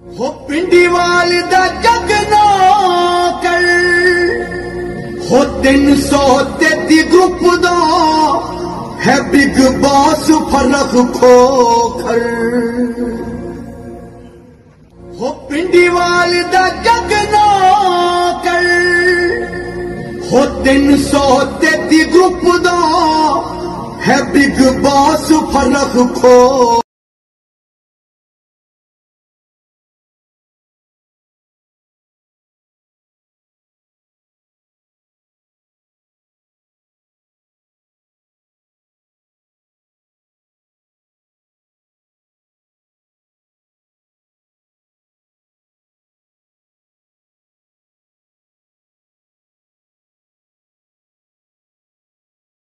हो पिंडीवाल दा जगना कर हो 333 ग्रुप दा है बिग बॉस फरक खोखर हो पिंडीवाल दा जगना कर हो 333 ग्रुप दा है बिग बॉस फरक खो